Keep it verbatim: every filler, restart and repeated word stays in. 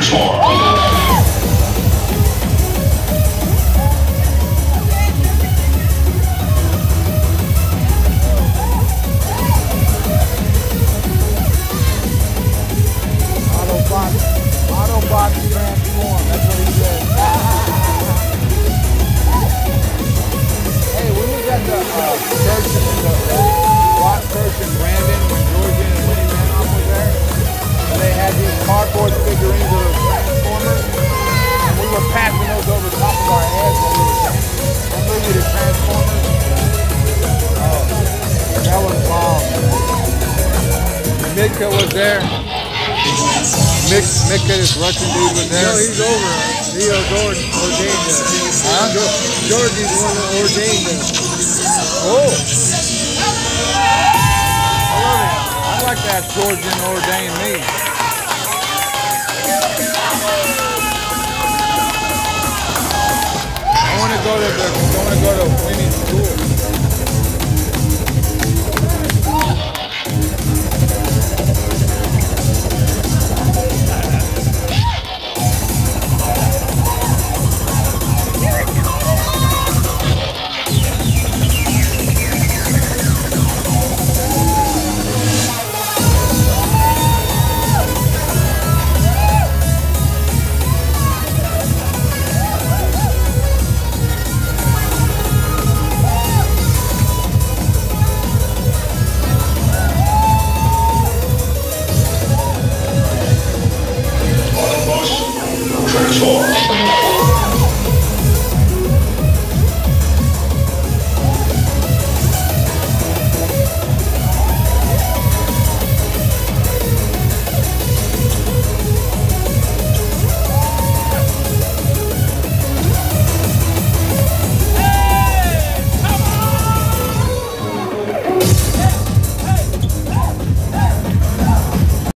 Autobot transform, that's what he said. Hey, we was at the uh, church in the Rock Church in Brandon when Georgia and Winnie Randolph was there. And they had these cardboard figurines of the Transformers. And we were passing those over top of our heads when we were dancing. That movie, the Transformers. Oh, that was wild, man. Mika was there. Mick, Mick and his Russian dude was there. No, he's over. He ordained us. Huh? Georgie's the one that ordained us. Oh. I love it. I'd like to have Georgian ordain me. I want to go to the, I want to go to Winnie